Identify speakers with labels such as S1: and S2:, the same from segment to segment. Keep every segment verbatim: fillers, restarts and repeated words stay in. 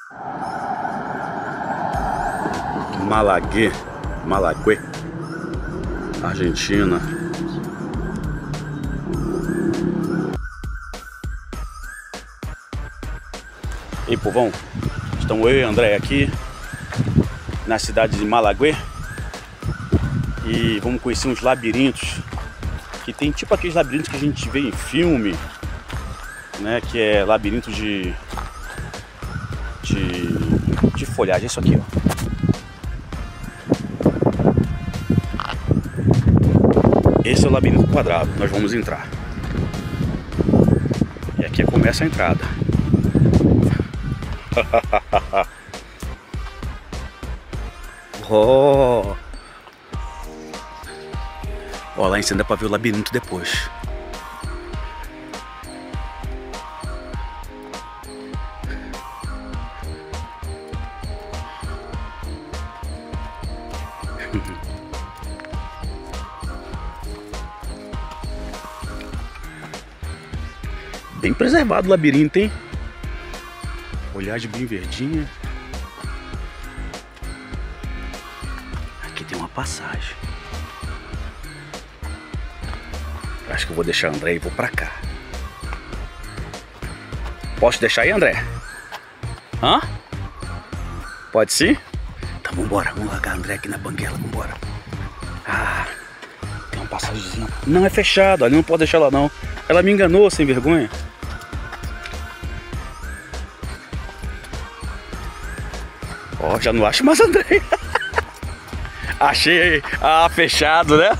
S1: Malaguê, Malaguê, Argentina. E aí, povão, estamos eu e André aqui na cidade de Malaguê e vamos conhecer uns labirintos que tem tipo aqueles labirintos que a gente vê em filme, né? Que é labirinto de de, de folhagem. Isso aqui, ó. Esse é o labirinto quadrado. Nós vamos entrar. E aqui começa a entrada. Oh. Ó, lá em cima dá pra ver o labirinto depois. Bem preservado o labirinto, hein? Folhagem bem verdinha. Aqui tem uma passagem. Acho que eu vou deixar o André e vou pra cá. Posso deixar aí, André? Hã? Pode sim? Então vambora, vamos largar o André aqui na banguela, vambora. Ah, tem uma passagemzinha. Não, é fechado, ali não pode deixar ela não. Ela me enganou, sem vergonha. Ó, oh, já não acho mais André. Achei. Ah, fechado, né?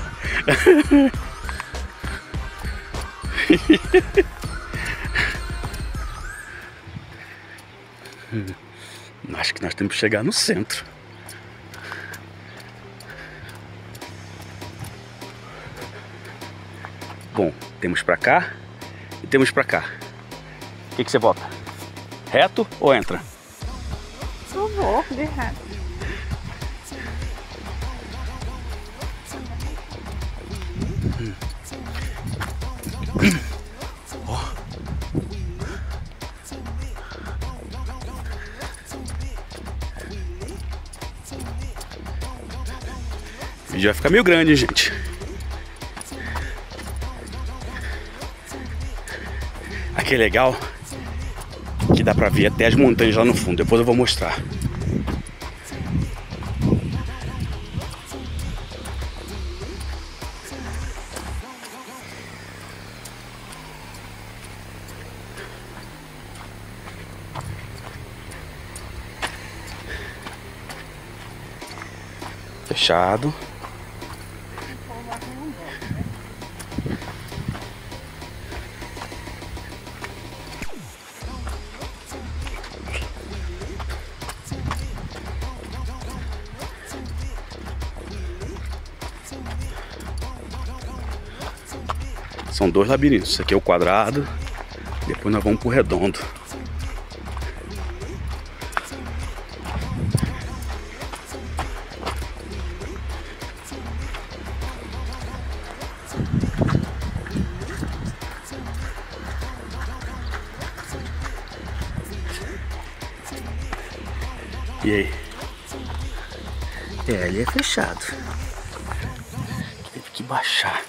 S1: Acho que nós temos que chegar no centro. Bom, temos pra cá e temos pra cá. O que que você vota? Reto ou entra?
S2: Eu vou de reto.
S1: Hum. Hum. Oh. O vídeo vai ficar meio grande, hein, gente. Aqui é legal que dá pra ver até as montanhas lá no fundo. Depois eu vou mostrar. Fechado. São dois labirintos. Esse aqui é o quadrado. Depois nós vamos pro redondo. E aí? É, ali é fechado. Teve que baixar.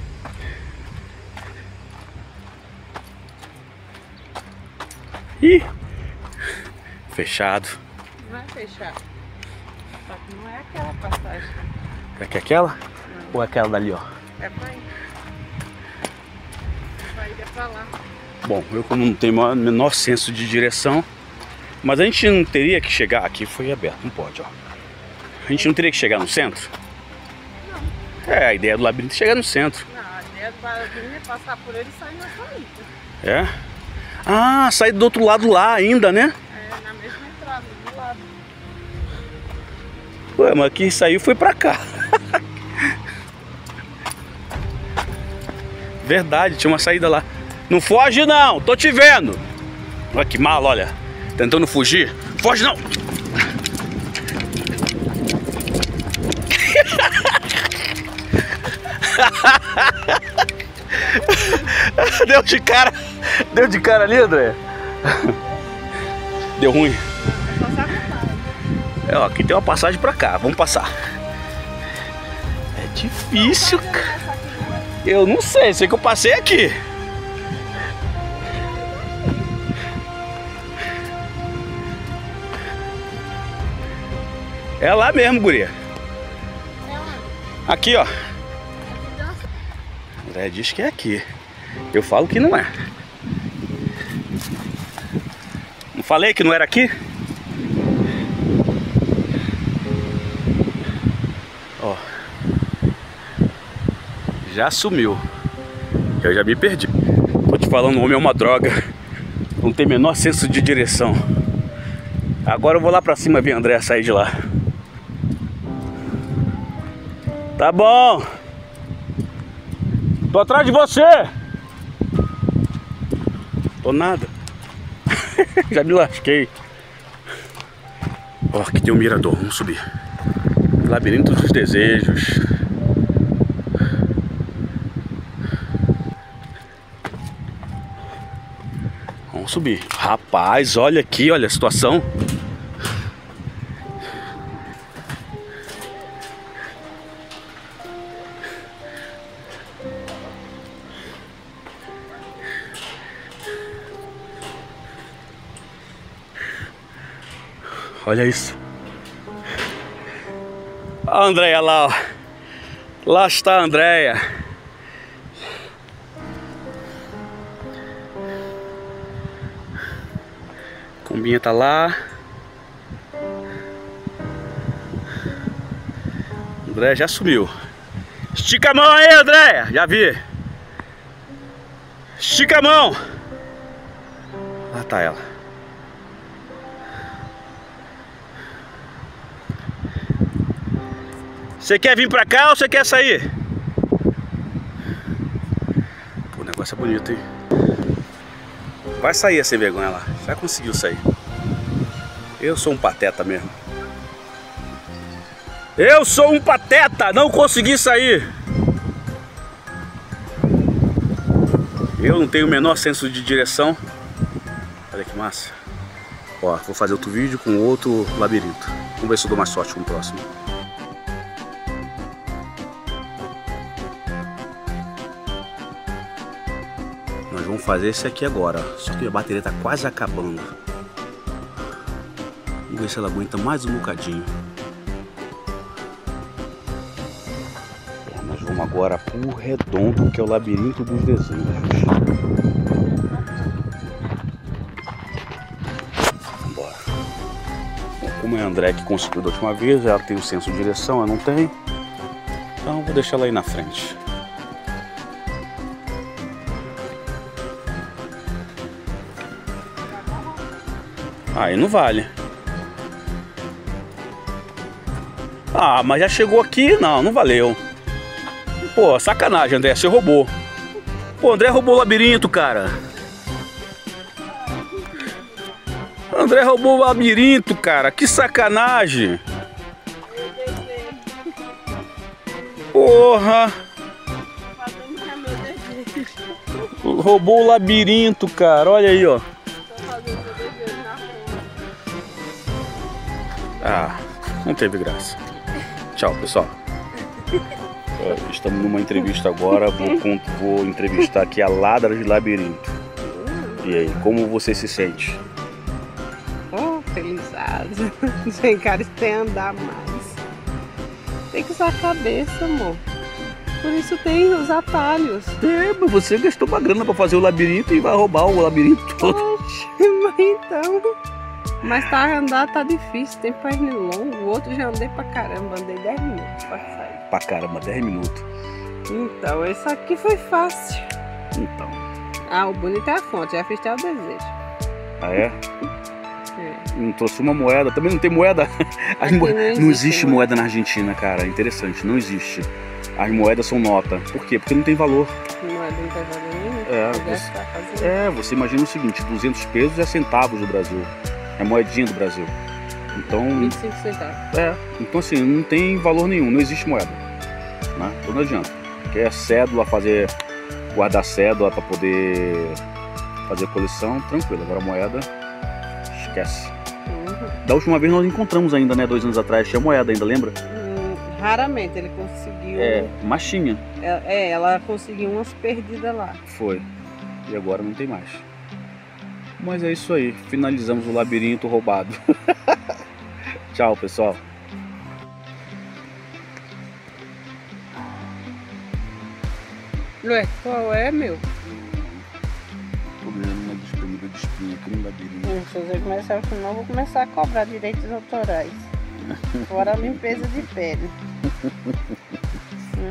S1: Ih! Fechado.
S2: Não é fechar. Só que não é aquela passagem.
S1: É que aquela? Não. Ou é aquela dali, ó?
S2: É pra ir. Vai ir pra lá.
S1: Bom, eu como não tenho o menor senso de direção, mas a gente não teria que chegar... Aqui foi aberto, não pode, ó. A gente não teria que chegar no centro? Não. É, a ideia do labirinto é chegar no centro.
S2: Não, a ideia do labirinto é passar por ele e sair na saída.
S1: É? Ah, sair do outro lado lá ainda, né?
S2: É, na mesma entrada, do lado.
S1: Ué, mas quem saiu foi pra cá. Verdade, tinha uma saída lá. Não foge não, tô te vendo. Olha que mal, olha. Tentando fugir. Foge não. Deu de cara. Deu de cara ali, André. Deu ruim. É, ó, aqui tem uma passagem pra cá, vamos passar. É difícil, cara. Eu não sei, sei que eu passei aqui. É lá mesmo, guria. Aqui, ó. André diz que é aqui. Eu falo que não é. Não falei que não era aqui? Ó. Já sumiu. Eu já me perdi. Tô te falando, o homem é uma droga. Não tem menor senso de direção. Agora eu vou lá pra cima ver a André sair de lá. Tá bom. Tô atrás de você. Tô nada. Já me lasquei. Ó, aqui tem um mirador, vamos subir. Labirinto dos Desejos. Vamos subir. Rapaz, olha aqui, olha a situação. Olha isso. A Andréia lá, ó. Lá está a Andréia. Combinha tá lá. Andréia já sumiu. Estica a mão aí, Andréia. Já vi. Estica a mão. Lá tá ela. Você quer vir pra cá ou você quer sair? Pô, o negócio é bonito, hein? Vai sair sem vergonha lá. Já conseguiu sair. Eu sou um pateta mesmo. Eu sou um pateta! Não consegui sair! Eu não tenho o menor senso de direção. Olha que massa. Ó, vou fazer outro vídeo com outro labirinto. Vamos ver se eu dou mais sorte com o próximo. Nós vamos fazer esse aqui agora, só que a bateria tá quase acabando. Vamos ver se ela aguenta mais um bocadinho. É, nós vamos agora pro redondo, que é o Labirinto dos Desejos. Vambora. Bom, como é a André que conseguiu da última vez, ela tem um senso de direção, eu não tenho. Então vou deixar ela aí na frente. Aí não vale. Ah, mas já chegou aqui? Não, não valeu. Pô, sacanagem, André, você roubou. Pô, André roubou o labirinto, cara. André roubou o labirinto, cara. Que sacanagem. Porra. Roubou o labirinto, cara. Olha aí, ó. Ah, não teve graça. Tchau, pessoal. Estamos numa entrevista agora. Vou, vou entrevistar aqui a Ladra de Labirinto. E aí, como você se sente?
S2: Oh, felizado. Sem cara sem andar mais. Tem que usar a cabeça, amor. Por isso tem os atalhos.
S1: É, mas você gastou uma grana pra fazer o labirinto e vai roubar o labirinto todo.
S2: Oxe, mas então... Mas tá, andar tá difícil, tem perna longo. O outro já andei pra caramba, andei dez minutos pra sair.
S1: Pra caramba, dez minutos.
S2: Então, esse aqui foi fácil.
S1: Então.
S2: Ah, o bonito é a fonte, já fiz até o desejo.
S1: Ah, é?
S2: É.
S1: Não trouxe uma moeda, também não tem moeda. As mo... não, existe não existe moeda. moeda na Argentina, cara, é interessante, não existe. As moedas são nota. Por quê? Porque não tem valor.
S2: Moeda não tem valor nenhum?
S1: É, você... é, você imagina o seguinte, duzentos pesos é centavos do Brasil. É moedinha do Brasil. Então...
S2: vinte e cinco centavos.
S1: É, então assim, não tem valor nenhum, não existe moeda. Né? Então não adianta. Quer cédula, fazer... guardar cédula para poder fazer coleção, tranquilo. Agora a moeda, esquece.
S2: Uhum.
S1: Da última vez nós encontramos ainda, né? Dois anos atrás, tinha moeda ainda, lembra?
S2: Hum, raramente ele conseguiu.
S1: É, mas tinha.
S2: É, é, ela conseguiu umas perdidas lá.
S1: Foi. E agora não tem mais. Mas é isso aí. Finalizamos o labirinto roubado. Tchau, pessoal.
S2: Ué, qual é, meu?
S1: Tô ganhando uma despedida de espinha aqui no labirinto.
S2: Hum, se você começar assim, não, eu vou começar a cobrar direitos autorais. Fora a limpeza de pele. hum.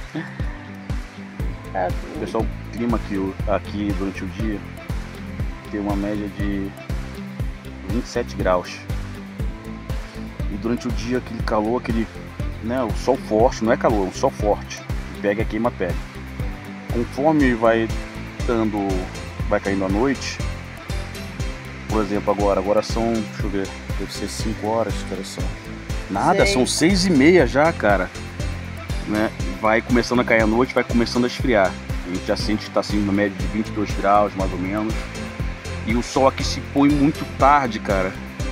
S2: Tá doido.
S1: Pessoal, o clima aqui, aqui durante o dia tem uma média de vinte e sete graus. E durante o dia aquele calor, aquele, né, o sol forte, não é calor, é um sol forte. Pega e queima a pele. Conforme vai dando, vai caindo a noite, por exemplo, agora, agora são, deixa eu ver, deve ser cinco horas, cara, só. Nada,
S2: Sei.
S1: são seis e meia já, cara. Né? Vai começando a cair a noite, vai começando a esfriar. A gente já sente que está assim na média de vinte e dois graus, mais ou menos. E o sol aqui se põe muito tarde, cara.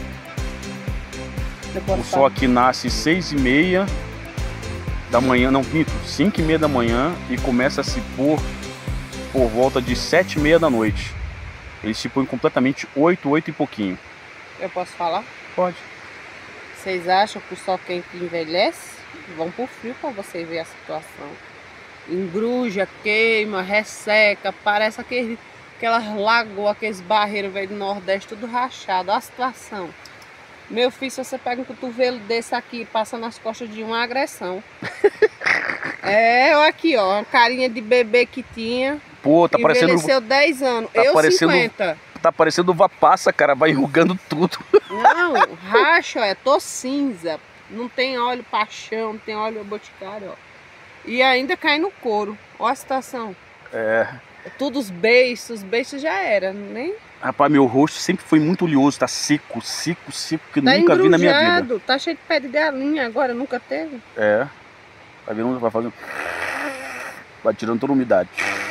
S1: O sol aqui nasce seis e meia da manhã, não, minto, cinco e meia da manhã e começa a se pôr por volta de sete e meia da noite. Ele se põe completamente oito, oito e pouquinho.
S2: Eu posso falar?
S1: Pode.
S2: Vocês acham que o sol quente envelhece? Vão pro frio pra você ver a situação. Engruja, queima, resseca, parece aquele, aquelas lagoas, aqueles barreiros velho do Nordeste, tudo rachado. Olha a situação. Meu filho, se você pega um cotovelo desse aqui e passa nas costas de uma agressão. É, olha aqui, ó, uma carinha de bebê que tinha.
S1: Pô, tá parecendo...
S2: Envelheceu dez anos,
S1: tá
S2: eu
S1: parecendo,
S2: cinquenta.
S1: Tá parecendo uva passa, cara, vai enrugando tudo.
S2: Não, racha, é, tô cinza. Não tem óleo paixão, não tem óleo boticário, ó. E ainda cai no couro. Olha a situação.
S1: É.
S2: Tudo os beiços, os beiços já era, nem...
S1: Rapaz, meu rosto sempre foi muito oleoso, tá seco, seco, seco, que
S2: Tá
S1: nunca vi na minha vida.
S2: Tá cheio de pé de galinha agora, nunca teve.
S1: É. Tá vendo? Vai fazendo... Vai tirando toda a umidade.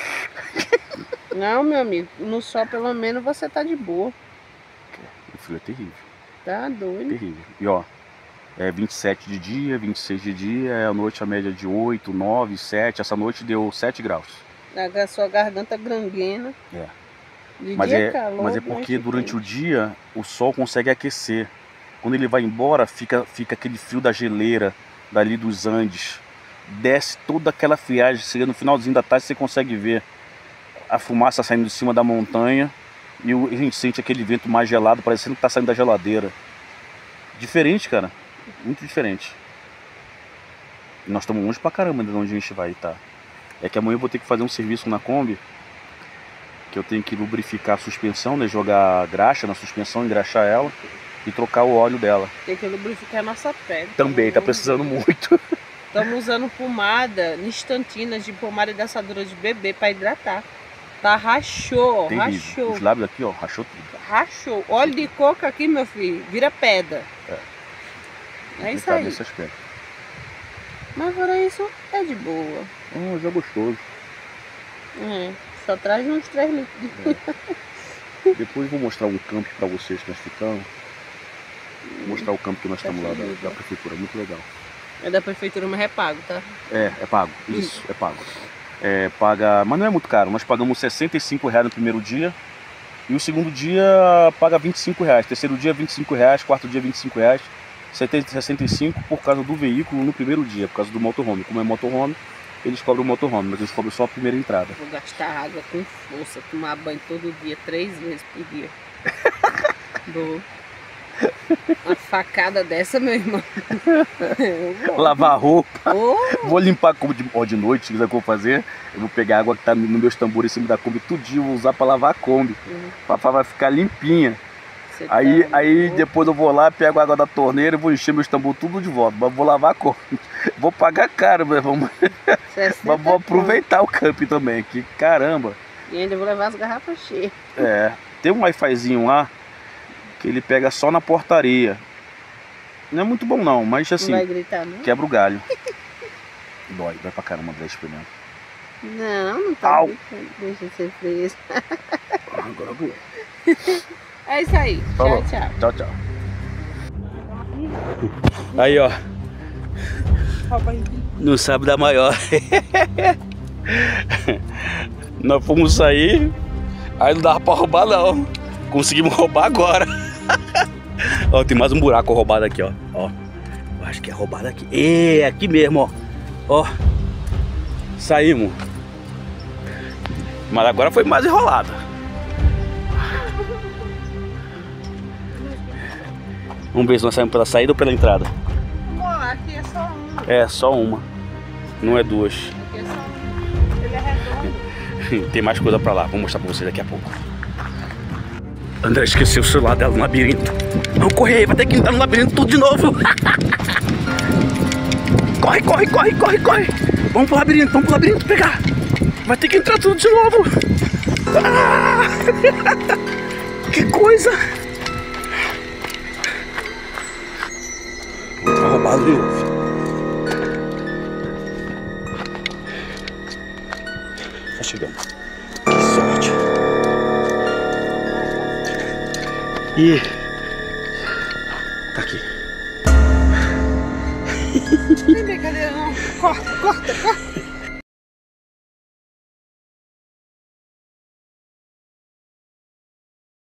S2: Não, meu amigo, no sol pelo menos você tá de boa.
S1: O frio é terrível.
S2: Tá doido.
S1: Terrível. E ó, é vinte e sete de dia, vinte e seis de dia, é a noite a média de oito, nove, sete. Essa noite deu sete graus.
S2: A sua garganta granguena.
S1: É.
S2: De
S1: Mas
S2: dia
S1: é,
S2: calor,
S1: mas é porque
S2: noite
S1: durante
S2: quente.
S1: o dia o sol consegue aquecer. Quando ele vai embora, fica, fica aquele frio da geleira, dali dos Andes. Desce toda aquela friagem, chega no finalzinho da tarde você consegue ver a fumaça saindo de cima da montanha. E o- a gente sente aquele vento mais gelado, parecendo que tá saindo da geladeira. Diferente, cara. Muito diferente. E nós estamos longe pra caramba de onde a gente vai, tá? É que amanhã eu vou ter que fazer um serviço na Kombi, que eu tenho que lubrificar a suspensão, né? Jogar graxa na suspensão, engraxar ela e trocar o óleo dela.
S2: Tem que lubrificar a nossa pele.
S1: Também tá precisando muito.
S2: Estamos usando pomada Nistantina de pomada de assadura de bebê para hidratar. Tá, rachou,
S1: Terrível.
S2: rachou,
S1: Os lábios aqui, ó, rachou tudo.
S2: rachou. Óleo de coco aqui, meu filho, vira pedra.
S1: É.
S2: É isso
S1: Complicado
S2: aí.
S1: nesse aspecto.
S2: Mas fora isso, é de boa.
S1: Hum, já gostoso.
S2: É, só traz uns três litros.
S1: Depois eu vou mostrar um campo pra vocês que nós ficamos. Vou mostrar o campo que nós estamos lá da, da prefeitura, muito legal.
S2: É da prefeitura, mas é pago, tá?
S1: É, é pago, isso, é pago. É, paga, mas não é muito caro, nós pagamos sessenta e cinco reais no primeiro dia. E o segundo dia paga vinte e cinco reais, terceiro dia vinte e cinco reais, quarto dia vinte e cinco reais, sessenta e cinco por causa do veículo no primeiro dia, por causa do motorhome. Como é motorhome, eles cobram o motorhome, mas eles cobram só a primeira entrada.
S2: Vou gastar água com força, tomar banho todo dia, três vezes por dia. Vou. Uma facada dessa, meu irmão. Eu vou.
S1: Lavar roupa,
S2: Oh,
S1: vou limpar a Kombi de, ó, de noite, se quiser que eu vou fazer. Eu vou pegar a água que tá no meus tambores em cima da Kombi tudinho, vou usar pra lavar a Kombi. Pra, pra ficar limpinha.
S2: você
S1: Aí,
S2: tá
S1: aí
S2: louco.
S1: depois eu vou lá, pego a água da torneira e vou encher meus tambor tudo de volta. Mas vou lavar a Kombi. Vou pagar caro, mas vamos,
S2: sessenta
S1: mas vou aproveitar o camping também. Que caramba.
S2: E ainda vou levar as garrafas cheias.
S1: É, tem um Wi-Fizinho lá que ele pega só na portaria. Não é muito bom não, mas assim,
S2: Não vai gritar, não?
S1: quebra o galho. Dói, dói pra caramba dar experimento.
S2: Não, não tá
S1: Au.
S2: gritando. Deixa eu ser preso.
S1: Agora eu vou.
S2: É isso aí.
S1: Falou.
S2: Tchau, tchau.
S1: Tchau, tchau. Aí, ó.
S2: Rouba aí.
S1: Não sabe da maior. Nós fomos sair, aí não dava pra roubar não. Conseguimos roubar agora. Ó, tem mais um buraco roubado aqui, ó. Ó, eu acho que é roubado aqui. É, aqui mesmo, ó. Ó, saímos. Mas agora foi mais enrolado. Vamos ver se nós saímos pela saída ou pela entrada.
S2: Bom, aqui é só uma.
S1: É, só uma. Não é duas.
S2: Aqui é só uma. Ele é redondo.
S1: Tem mais coisa pra lá, vou mostrar pra vocês daqui a pouco. André esqueceu o celular dela no labirinto. Vamos correr aí, vai ter que entrar no labirinto tudo de novo. Corre, corre, corre, corre, corre. Vamos pro labirinto, vamos pro labirinto pegar. Vai ter que entrar tudo de novo. Ah! Que coisa. Tá roubado de novo. Tá chegando. Que sorte. E tá aqui.
S2: Não tem brincadeira não. Corta, corta, corta.